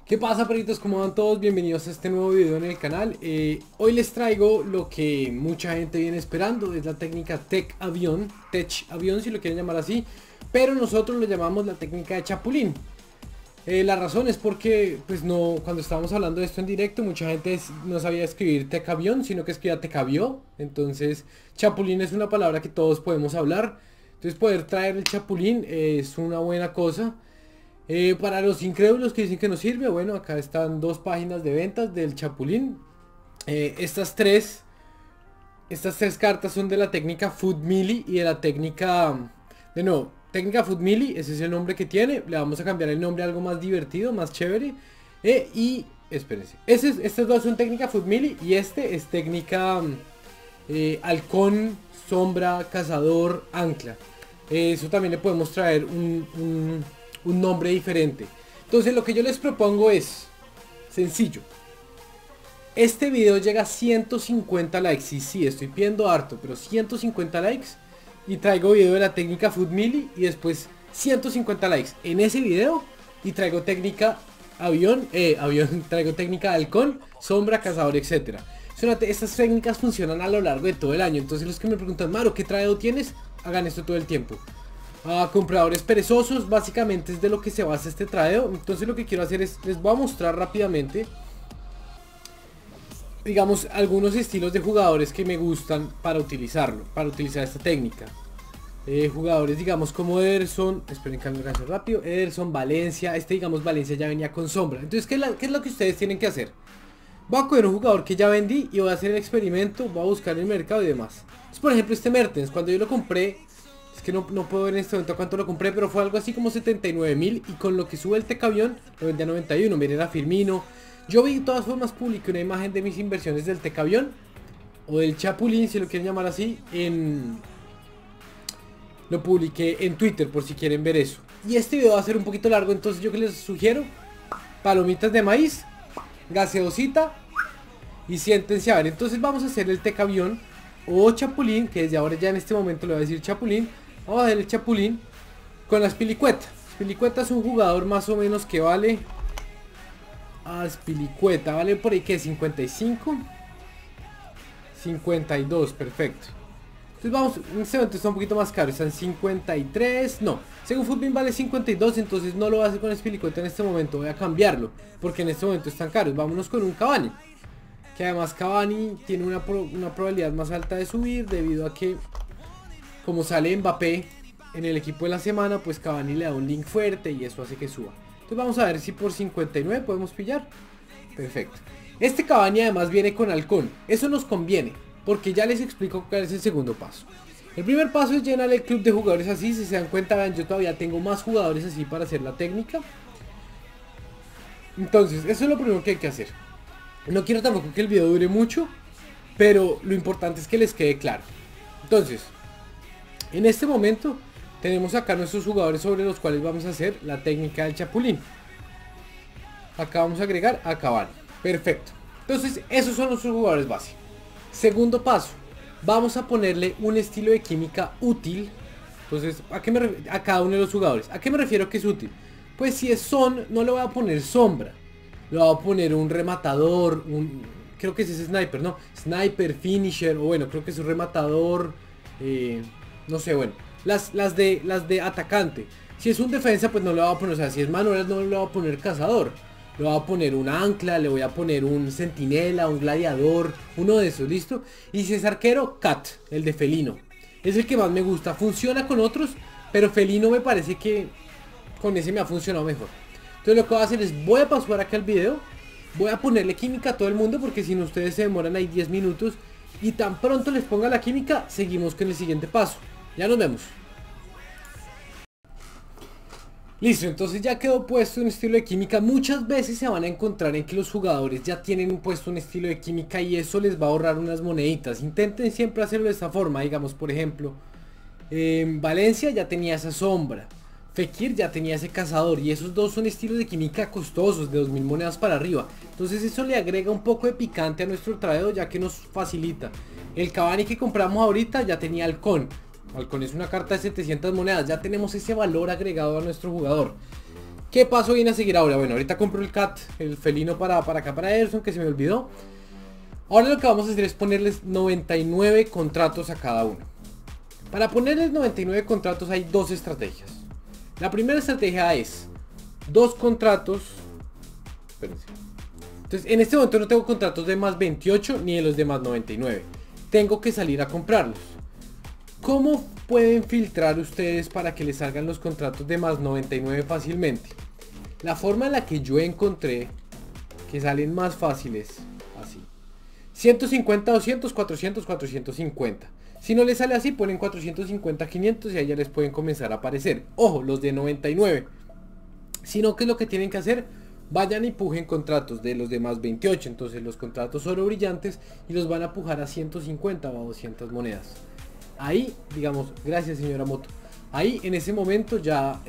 ¿Qué pasa, perritos? ¿Cómo van todos? Bienvenidos a este nuevo video en el canal. Hoy les traigo lo que mucha gente viene esperando. Es la técnica Tech Avión si lo quieren llamar así, pero nosotros lo llamamos la técnica de Chapulín. La razón es porque pues no, cuando estábamos hablando de esto en directo, mucha gente no sabía escribir Tech Avión, sino que escribía Tech Avió. Entonces Chapulín es una palabra que todos podemos hablar. Entonces poder traer el Chapulín es una buena cosa. Para los incrédulos que dicen que no sirve, bueno, acá están dos páginas de ventas del Chapulín. Estas tres cartas son de la técnica Food Melee y de la técnica... De nuevo, técnica Food Melee, ese es el nombre que tiene. Le vamos a cambiar el nombre a algo más divertido, más chévere. Y espérense, estas dos son técnica Food Melee y este es técnica Halcón, Sombra, Cazador, Ancla. Eso también le podemos traer un nombre diferente. Entonces lo que yo les propongo es sencillo. Este video llega a 150 likes. Y sí, estoy pidiendo harto, pero 150 likes y traigo video de la técnica Food Melee. Y después 150 likes en ese video y traigo técnica traigo técnica Halcón, Sombra, Cazador, etcétera. Estas técnicas funcionan a lo largo de todo el año. Entonces los que me preguntan, Maro, ¿qué traído tienes? Hagan esto todo el tiempo. Compradores perezosos, básicamente es de lo que se basa este tradeo. Entonces lo que quiero hacer es, les voy a mostrar rápidamente, digamos, algunos estilos de jugadores que me gustan para utilizar esta técnica. Jugadores, digamos, como Ederson, esperen que me alcance rápido, Ederson, Valencia, digamos, Valencia ya venía con sombra. Entonces, ¿qué es lo que ustedes tienen que hacer? Voy a coger un jugador que ya vendí y voy a hacer el experimento, voy a buscar en el mercado y demás. Entonces, por ejemplo, este Mertens, cuando yo lo compré, es que no puedo ver en este momento cuánto lo compré, pero fue algo así como 79.000 y con lo que sube el Tech Avión lo vendí a 91. Miren a Firmino. Yo vi de todas formas, publiqué una imagen de mis inversiones del Tech Avión o del Chapulín, si lo quieren llamar así, lo publiqué en Twitter por si quieren ver eso. Y este video va a ser un poquito largo, entonces yo que les sugiero palomitas de maíz, gaseosita y siéntense a ver. Entonces vamos a hacer el Tech Avión o Chapulín, que desde ahora ya en este momento le voy a decir Chapulín. Vamos a hacer el Chapulín con la Spilicueta. Spilicueta es un jugador más o menos que vale... Spilicueta vale por ahí que 55, 52, perfecto. Entonces vamos, en este momento está un poquito más caro, están 53, no, según Footbin vale 52, entonces no lo voy a hacer con Spilicueta en este momento, voy a cambiarlo, porque en este momento están caros. Vámonos con un Cavani, que además Cavani tiene una probabilidad más alta de subir, debido a que, como sale Mbappé en el equipo de la semana, pues Cavani le da un link fuerte y eso hace que suba. Entonces vamos a ver si por 59 podemos pillar. Perfecto. Este Cavani además viene con Halcón, eso nos conviene, porque ya les explico cuál es el segundo paso. El primer paso es llenar el club de jugadores así. Si se dan cuenta, vean, yo todavía tengo más jugadores así para hacer la técnica. Entonces, eso es lo primero que hay que hacer. No quiero tampoco que el video dure mucho, pero lo importante es que les quede claro. Entonces, en este momento tenemos acá nuestros jugadores sobre los cuales vamos a hacer la técnica del Chapulín. Acá vamos a agregar a Cavani. Perfecto. Entonces, esos son nuestros jugadores base. Segundo paso, vamos a ponerle un estilo de química útil. Entonces, a cada uno de los jugadores. ¿A qué me refiero que es útil? Pues si es Son, no le voy a poner sombra, le voy a poner un rematador, creo que ese es sniper, ¿no? Sniper, finisher, o bueno, creo que es un rematador, no sé, bueno, las de atacante. Si es un defensa, pues no le voy a poner, o sea, si es Manuel, no le voy a poner cazador. Le voy a poner un ancla, le voy a poner un centinela, un gladiador, uno de esos, ¿listo? Y si es arquero, Cat, el de felino. Es el que más me gusta, funciona con otros, pero felino me parece que con ese me ha funcionado mejor. Entonces lo que voy a hacer es, voy a pausar acá el video, voy a ponerle química a todo el mundo, porque si no ustedes se demoran ahí 10 minutos. Y tan pronto les ponga la química, seguimos con el siguiente paso. Ya nos vemos. Listo, entonces ya quedó puesto un estilo de química. Muchas veces se van a encontrar en que los jugadores ya tienen puesto un estilo de química y eso les va a ahorrar unas moneditas. Intenten siempre hacerlo de esta forma. Digamos, por ejemplo, Valencia ya tenía esa sombra, Fekir ya tenía ese cazador, y esos dos son estilos de química costosos, de 2000 monedas para arriba. Entonces eso le agrega un poco de picante a nuestro tradeo, ya que nos facilita. El Cavani que compramos ahorita ya tenía Halcón. Halcón es una carta de 700 monedas, ya tenemos ese valor agregado a nuestro jugador. ¿Qué paso viene a seguir ahora? Bueno, ahorita compro el cat, el felino para acá, para Ederson, que se me olvidó. Ahora lo que vamos a hacer es ponerles 99 contratos a cada uno. Para ponerles 99 contratos hay dos estrategias. La primera estrategia es 2 contratos. Espérense. Entonces, en este momento no tengo contratos de más 28 ni de los de más 99. Tengo que salir a comprarlos. ¿Cómo pueden filtrar ustedes para que les salgan los contratos de más 99 fácilmente? La forma en la que yo encontré que salen más fáciles, así: 150, 200, 400, 450. Si no les sale así, ponen 450, 500 y ahí ya les pueden comenzar a aparecer. Ojo, los de 99. Sino que lo que tienen que hacer, vayan y pujen contratos de los de más 28. Entonces los contratos oro brillantes y los van a pujar a 150 o a 200 monedas. Ahí, digamos, gracias señora Moto. Ahí en ese momento ya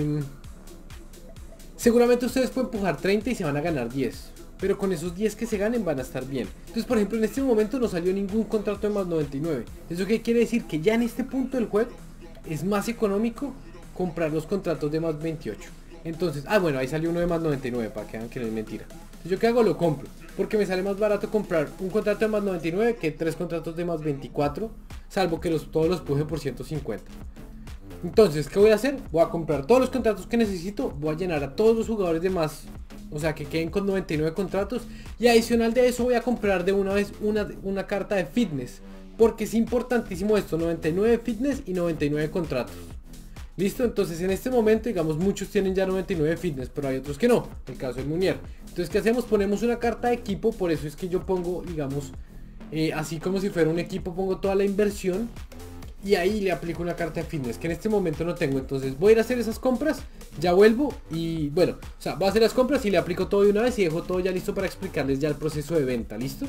seguramente ustedes pueden pujar 30 y se van a ganar 10. Pero con esos 10 que se ganen van a estar bien. Entonces, por ejemplo, en este momento no salió ningún contrato de más 99. ¿Eso qué quiere decir? Que ya en este punto del juego es más económico comprar los contratos de más 28. Entonces, bueno, ahí salió uno de más 99 para que vean que no es mentira. Entonces, ¿yo qué hago? Lo compro. Porque me sale más barato comprar un contrato de más 99 que 3 contratos de más 24. Salvo que todos los puje por 150. Entonces, ¿qué voy a hacer? Voy a comprar todos los contratos que necesito. Voy a llenar a todos los jugadores de más, o sea, que queden con 99 contratos. Y adicional de eso voy a comprar de una vez una carta de fitness. Porque es importantísimo esto: 99 fitness y 99 contratos. ¿Listo? Entonces en este momento, digamos, muchos tienen ya 99 fitness, pero hay otros que no. El caso del Munier. Entonces, ¿qué hacemos? Ponemos una carta de equipo. Por eso es que yo pongo, digamos, así como si fuera un equipo, pongo toda la inversión. Y ahí le aplico una carta de fitness que en este momento no tengo. Entonces voy a ir a hacer esas compras, ya vuelvo y bueno, o sea, voy a hacer las compras y le aplico todo de una vez y dejo todo ya listo para explicarles ya el proceso de venta. ¿Listo?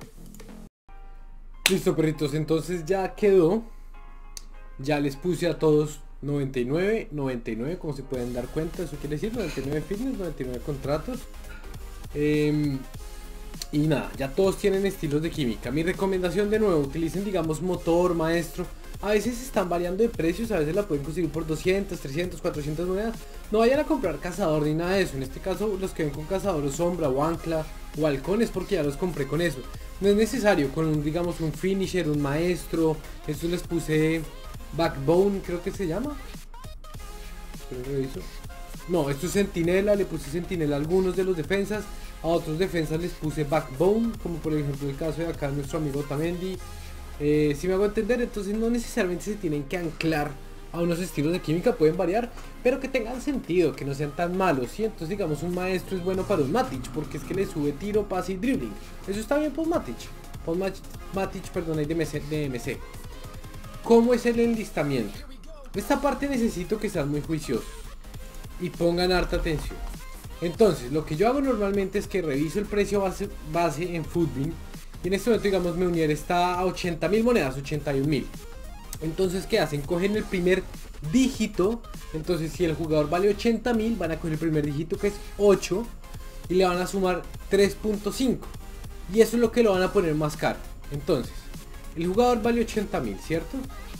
Listo, perritos, entonces ya quedó. Ya les puse a todos 99, 99, como se pueden dar cuenta. Eso quiere decir 99 fitness, 99 contratos. Y nada, ya todos tienen estilos de química. Mi recomendación, de nuevo, utilicen, digamos, motor, maestro. A veces están variando de precios, a veces la pueden conseguir por 200, 300, 400 monedas. No vayan a comprar cazador ni nada de eso. En este caso, los que ven con cazador o sombra o ancla o halcón es porque ya los compré con eso. No es necesario con un, digamos, un finisher, un maestro. Estos les puse backbone, creo que se llama. No, esto es centinela, le puse centinela a algunos de los defensas. A otros defensas les puse backbone, como por ejemplo el caso de acá nuestro amigo Otamendi. Si me hago entender, entonces no necesariamente se tienen que anclar a unos estilos de química, pueden variar, pero que tengan sentido, que no sean tan malos, ¿sí? Entonces, digamos, un maestro es bueno para un Matic, porque es que le sube tiro, pase y dribbling. Eso está bien por Matic. Matic, perdón, hay de MC. ¿Cómo es el enlistamiento? Esta parte necesito que sean muy juiciosos y pongan harta atención. Entonces, lo que yo hago normalmente es que reviso el precio base en Futbin. Y en este momento, digamos, Meunier está a 80.000 monedas, 81.000. Entonces, ¿qué hacen? Cogen el primer dígito. Entonces, si el jugador vale 80.000, van a coger el primer dígito, que es 8, y le van a sumar 3.5. Y eso es lo que lo van a poner más caro. Entonces, el jugador vale 80.000, ¿cierto?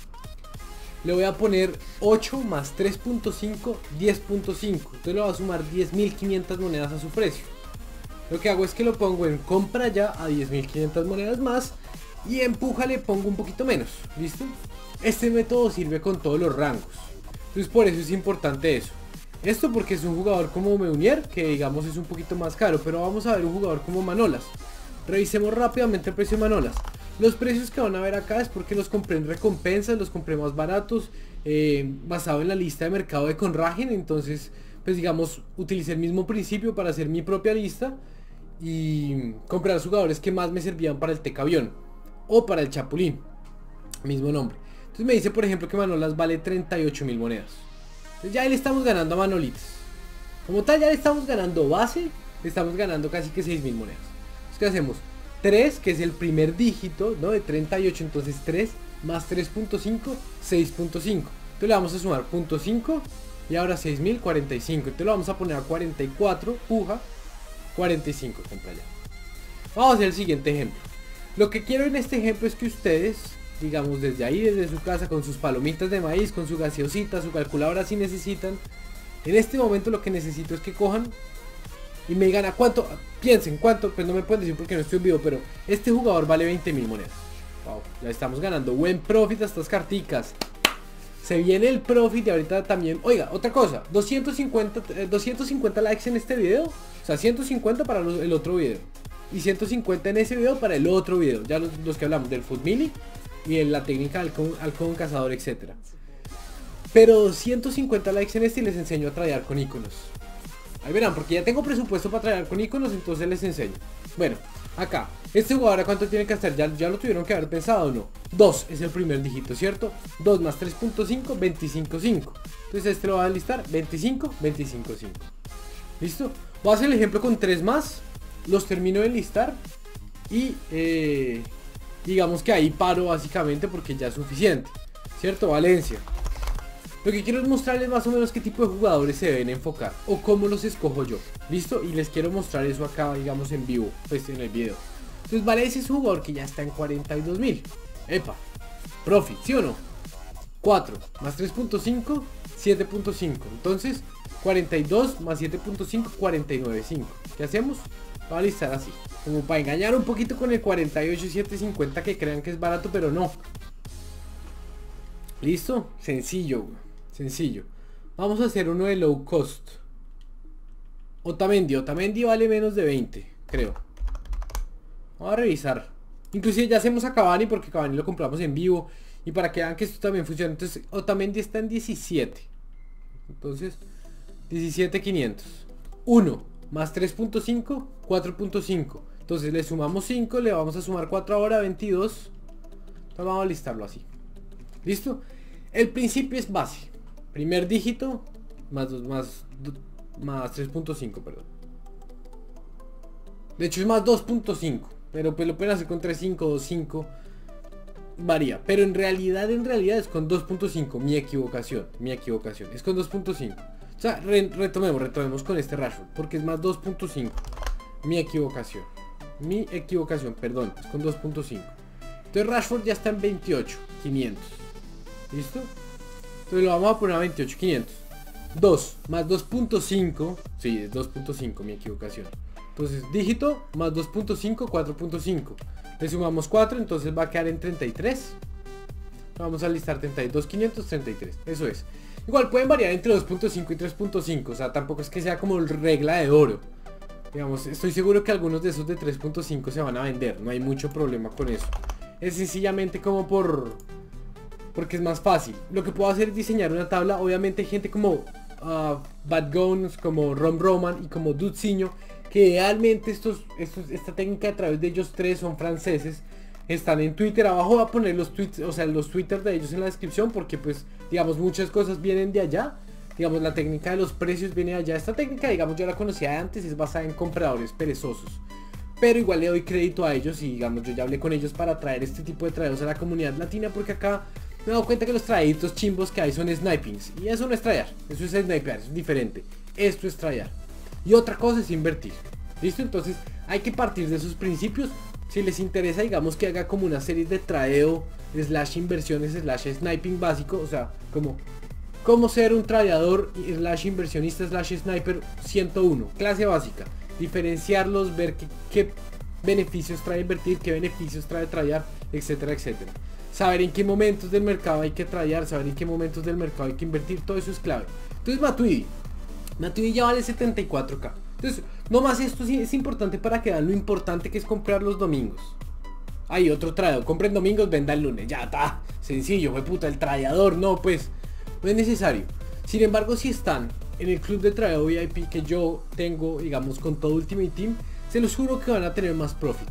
Le voy a poner 8 más 3.5, 10.5. Entonces le va a sumar 10.500 monedas a su precio. Lo que hago es que lo pongo en compra ya a 10.500 monedas más. Y en puja le pongo un poquito menos. ¿Listo? Este método sirve con todos los rangos. Entonces por eso es importante eso. Esto porque es un jugador como Meunier, que digamos es un poquito más caro. Pero vamos a ver un jugador como Manolas. Revisemos rápidamente el precio de Manolas. Los precios que van a ver acá es porque los compré en recompensas, los compré más baratos, basado en la lista de mercado de Conragen. Entonces, pues digamos, utilicé el mismo principio para hacer mi propia lista y comprar jugadores que más me servían para el Tech Avión o para el Chapulín, mismo nombre. Entonces me dice, por ejemplo, que Manolas vale 38.000 monedas. Entonces ya ahí le estamos ganando a Manolitas. Como tal, ya le estamos ganando base, le estamos ganando casi que 6.000 monedas. Entonces, ¿qué hacemos? 3, que es el primer dígito, ¿no? De 38, entonces 3 más 3.5, 6.5. Entonces le vamos a sumar 0.5 y ahora 6.045. Entonces lo vamos a poner a 44, puja, 45, compra ya. Vamos a hacer el siguiente ejemplo. Lo que quiero en este ejemplo es que ustedes, digamos, desde ahí, desde su casa, con sus palomitas de maíz, con su gaseosita, su calculadora si necesitan, En este momento lo que necesito es que cojan y me digan a cuánto, piensen cuánto, pues no me pueden decir porque no estoy en vivo, pero este jugador vale 20.000 monedas. Wow, ya estamos ganando buen profit a estas carticas. Se viene el profit y ahorita también, oiga, otra cosa, 250 likes en este video, o sea, 150 para el otro video y 150 en ese video para el otro video, ya los que hablamos del Food Mini y en la técnica halcón cazador, etcétera. Pero 150 likes en este y les enseño a tradear con iconos. Ahí verán, porque ya tengo presupuesto para tradear con iconos, entonces les enseño. Bueno, acá, este jugador, ¿a cuánto tiene que hacer? Ya lo tuvieron que haber pensado, ¿no? 2 es el primer dígito, ¿cierto? 2 más 3.5, 25.5. Entonces este lo va a listar 25, 25.5. ¿Listo? Voy a hacer el ejemplo con 3 más. Los termino de listar. Y digamos que ahí paro básicamente porque ya es suficiente, ¿cierto? Valencia. Lo que quiero es mostrarles más o menos qué tipo de jugadores se deben enfocar o cómo los escojo yo. ¿Listo? Y les quiero mostrar eso acá, digamos, en vivo, pues en el video. Entonces Valencia es un jugador que ya está en 42.000. Epa, profit, ¿sí o no? 4 más 3.5, 7.5. Entonces 42 más 7.5, 49.5. ¿Qué hacemos? Voy a listar así, como para engañar un poquito con el 48.750 que crean que es barato, pero no. ¿Listo? Sencillo, sencillo. Vamos a hacer uno de low cost. Otamendi vale menos de 20, creo. Vamos a revisar. Inclusive ya hacemos a Cavani porque Cavani lo compramos en vivo. Y para que vean que esto también funciona. Entonces Otamendi está en 17. Entonces 17.500. 1 más 3.5, 4.5. Entonces le sumamos 5, le vamos a sumar 4 ahora, 22. Entonces vamos a listarlo así. ¿Listo? El principio es base. Primer dígito más 3.5, perdón. De hecho es más 2.5. Pero pues lo pueden hacer con 3.5, 2.5. Varía. Pero en realidad es con 2.5. Mi equivocación. Es con 2.5. O sea, retomemos con este Rashford. Porque es más 2.5. Mi equivocación, perdón. Es con 2.5. Entonces Rashford ya está en 28.500. ¿Listo? Entonces lo vamos a poner a 28.500. 2 más 2.5. Sí, es 2.5, mi equivocación. Entonces dígito más 2.5, 4.5. Le sumamos 4, entonces va a quedar en 33. Vamos a listar 32.533. Eso es. Igual pueden variar entre 2.5 y 3.5. O sea, tampoco es que sea como regla de oro. Digamos, estoy seguro que algunos de esos de 3.5 se van a vender. No hay mucho problema con eso. Es sencillamente como porque es más fácil. Lo que puedo hacer es diseñar una tabla. Obviamente hay gente como Bad Guns, como Rom Roman y como Dudzinho, que idealmente esta técnica a través de ellos tres son franceses. Están en Twitter. Abajo voy a poner los tweets, o sea, los Twitter de ellos en la descripción, porque pues, digamos, muchas cosas vienen de allá. Digamos, la técnica de los precios viene de allá. Esta técnica, digamos, yo la conocía de antes, es basada en compradores perezosos. Pero igual le doy crédito a ellos y, digamos, yo ya hablé con ellos para traer este tipo de tradeos a la comunidad latina, porque acá me he dado cuenta que los traditos chimbos que hay son snipings. Y eso no es tradear, eso es snipear, eso es diferente. Esto es tradear. Y otra cosa es invertir. ¿Listo? Entonces hay que partir de esos principios. Si les interesa, digamos que haga como una serie de tradeo / inversiones / sniping básico. O sea, como ser un tradeador / inversionista / sniper 101. Clase básica. Diferenciarlos, ver qué beneficios trae invertir, qué beneficios trae tradear, etcétera, etcétera. Saber en qué momentos del mercado hay que tradear, saber en qué momentos del mercado hay que invertir. Todo eso es clave. Entonces Matuidi ya vale 74k. Entonces, nomás esto sí es importante para que vean lo importante que es comprar los domingos. Hay otro tradeador, compren domingos, venda el lunes. Ya está, sencillo, fue puta, el tradeador, no, pues, no es necesario. Sin embargo, si están en el club de tradeo VIP que yo tengo, digamos, con todo Ultimate Team, se los juro que van a tener más profit.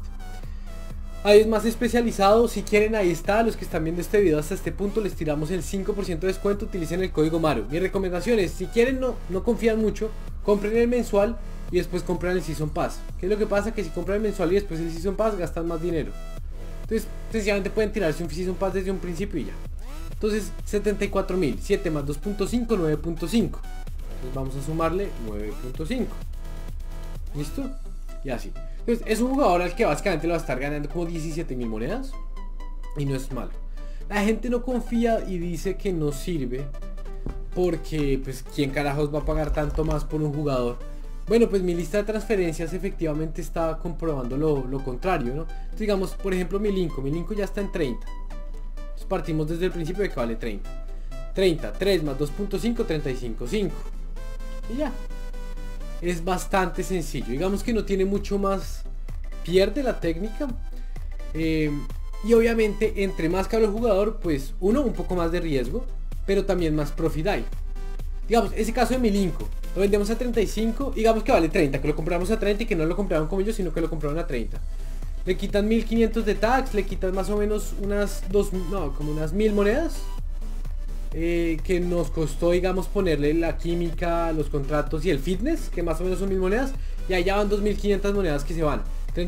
Ahí es más especializado, si quieren ahí está, los que están viendo este video hasta este punto les tiramos el 5% de descuento, utilicen el código MARU. Mi recomendación es, si quieren no confían mucho, compren el mensual y después compran el Season Pass. ¿Qué es lo que pasa? Que si compran el mensual y después el Season Pass gastan más dinero. Entonces sencillamente pueden tirarse un Season Pass desde un principio y ya. Entonces 74.000, 7 más 2.5, 9.5. Entonces vamos a sumarle 9.5. ¿Listo? Y así. Entonces es un jugador al que básicamente lo va a estar ganando como 17.000 monedas. Y no es malo. La gente no confía y dice que no sirve. porque pues quién carajos va a pagar tanto más por un jugador. Bueno, pues mi lista de transferencias efectivamente está comprobando lo contrario, ¿no? Entonces, digamos, por ejemplo, mi Linko ya está en 30. Entonces partimos desde el principio de que vale 30. 30, 3 más 2.5, 35, 5. Y ya. Es bastante sencillo. Digamos que no tiene mucho más. Pierde la técnica. Y obviamente, entre más caro el jugador, pues uno, un poco más de riesgo, pero también más profit hay. Digamos, ese caso de mi Linko, lo vendemos a 35, digamos que vale 30, que lo compramos a 30 y que no lo compraron como ellos, sino que lo compraron a 30. Le quitan 1500 de tax, le quitan más o menos como unas 1000 monedas. Que nos costó, digamos, ponerle la química, los contratos y el fitness, que más o menos son 1000 monedas. Y ahí ya van 2500 monedas que se van.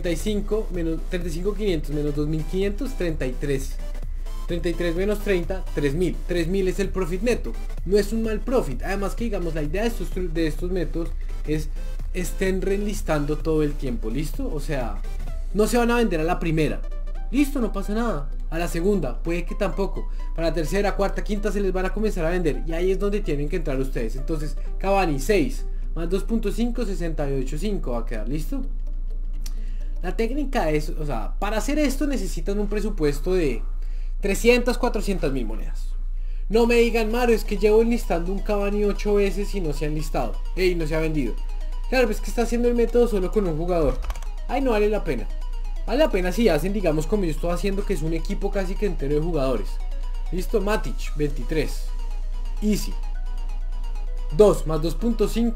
35.500 menos 2500, 33. 33 menos 30, 3000. 3000 es el profit neto. No es un mal profit. Además que, digamos, la idea de estos métodos es estén reenlistando todo el tiempo. ¿Listo? O sea, no se van a vender a la primera. Listo, no pasa nada. A la segunda, puede que tampoco. Para la tercera, cuarta, quinta se les van a comenzar a vender. Y ahí es donde tienen que entrar ustedes. Entonces, Cavani 6 más 2.5, 68.5 va a quedar. ¿Listo? La técnica es, o sea, para hacer esto necesitan un presupuesto de 300, 400 mil monedas. No me digan, Mario, es que llevo enlistando un Cavani 8 veces y no se ha enlistado. Y no se ha vendido. Claro, pues que está haciendo el método solo con un jugador. Ay, no vale la pena. Vale la pena si hacen, digamos, como yo estoy haciendo, que es un equipo casi que entero de jugadores. Listo, Matic, 23. Easy. 2 más 2.5,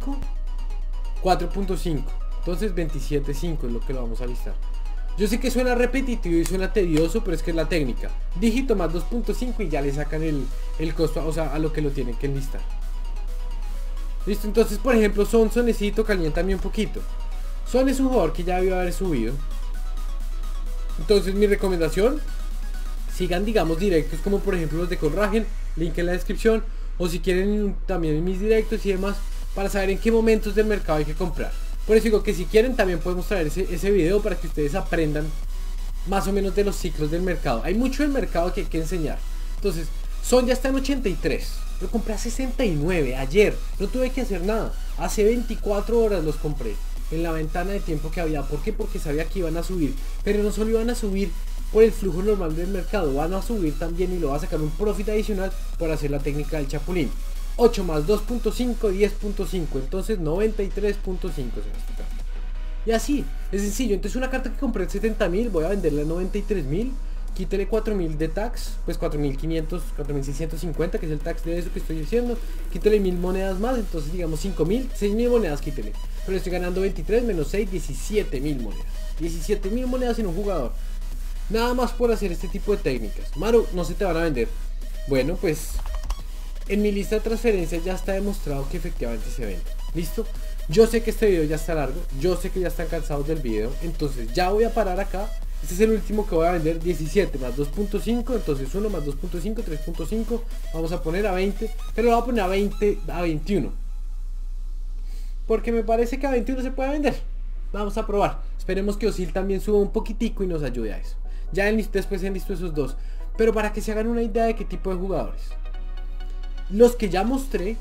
4.5. Entonces 27.5 es lo que lo vamos a listar. Yo sé que suena repetitivo y suena tedioso, pero es que es la técnica. Dígito más 2.5 y ya le sacan el costo, o sea, a lo que lo tienen que enlistar. Listo, entonces, por ejemplo, Sonso necesito calientarme un poquito. Son es un jugador que ya debió haber subido. Entonces mi recomendación, sigan, digamos, directos como por ejemplo los de Colragen, link en la descripción, o si quieren también en mis directos y demás, para saber en qué momentos del mercado hay que comprar. Por eso digo que si quieren también podemos traer ese video para que ustedes aprendan más o menos de los ciclos del mercado. Hay mucho del mercado que hay que enseñar. Entonces, Son ya está en 83, lo compré a 69 ayer, no tuve que hacer nada, hace 24 horas los compré. En la ventana de tiempo que había. ¿Por qué? Porque sabía que iban a subir. Pero no solo iban a subir por el flujo normal del mercado, van a subir también y lo va a sacar un profit adicional por hacer la técnica del chapulín. 8 más 2.5, 10.5, entonces 93.5 se va a explicar. Y así, es sencillo. Entonces una carta que compré en 70.000, voy a venderla a 93.000. Quítele 4.000 de tax, pues 4.500, 4.650, que es el tax de eso que estoy diciendo. Quítele 1.000 monedas más, entonces digamos 5.000, 6.000 monedas quítele. Pero estoy ganando 23 menos 6, 17.000 monedas. 17.000 monedas en un jugador. Nada más por hacer este tipo de técnicas. Maru, no se te van a vender. Bueno, pues en mi lista de transferencias ya está demostrado que efectivamente se vende. ¿Listo? Yo sé que este video ya está largo, yo sé que ya están cansados del video, entonces ya voy a parar acá. Este es el último que voy a vender, 17 más 2.5, entonces 1 más 2.5, 3.5, vamos a poner a 20, pero lo voy a poner a 20, a 21. Porque me parece que a 21 se puede vender. Vamos a probar. Esperemos que Osil también suba un poquitico y nos ayude a eso. Ya después enlisto esos dos. Pero para que se hagan una idea de qué tipo de jugadores. Los que ya mostré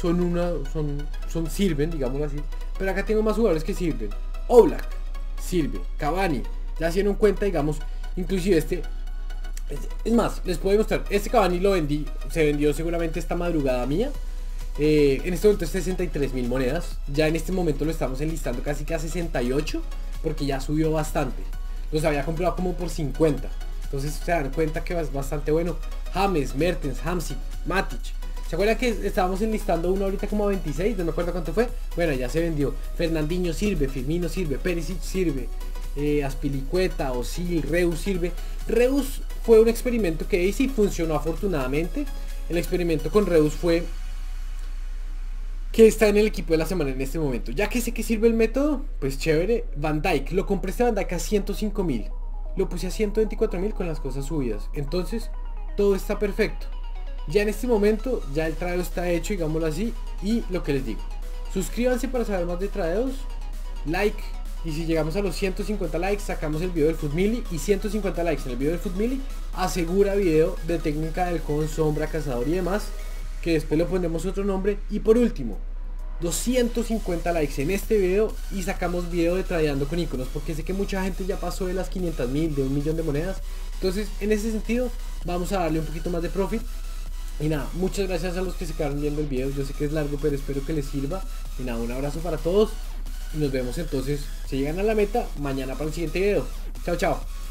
sirven, digámoslo así. Pero acá tengo más jugadores que sirven. Oblak sirve, Cavani. Ya se dieron cuenta, digamos, inclusive es más, les puedo mostrar, este Cavani lo vendí, se vendió seguramente esta madrugada mía. En este momento es 63.000 monedas. Ya en este momento lo estamos enlistando casi que a 68, porque ya subió bastante. Los había comprado como por 50. Entonces se dan cuenta que es bastante bueno. James, Mertens, Hamsik, Matic. ¿Se acuerdan que estábamos enlistando uno ahorita como a 26? No me acuerdo cuánto fue. Bueno, ya se vendió. Fernandinho sirve, Firmino sirve, Perisic sirve, Azpilicueta, Osil, Reus sirve. Reus fue un experimento que hice y funcionó afortunadamente. El experimento con Reus fue que está en el equipo de la semana en este momento. Ya que sé que sirve el método, pues chévere. Van Dijk, lo compré este Van Dijk a 105.000, lo puse a 124.000 con las cosas subidas. Entonces todo está perfecto. Ya en este momento ya el tradeo está hecho, digámoslo así. Y lo que les digo, suscríbanse para saber más de tradeos, like, y si llegamos a los 150 likes sacamos el video del Footmilly, y 150 likes en el video del Footmilly asegura video de técnica del con sombra, cazador y demás. que después le pondremos otro nombre. Y por último, 250 likes en este video y sacamos video de tradeando con iconos, porque sé que mucha gente ya pasó de las 500.000, de 1.000.000 de monedas. Entonces en ese sentido vamos a darle un poquito más de profit. Y nada, muchas gracias a los que se quedaron viendo el video. Yo sé que es largo, pero espero que les sirva. Y nada, un abrazo para todos y nos vemos entonces, si llegan a la meta, mañana para el siguiente video. Chao, chao.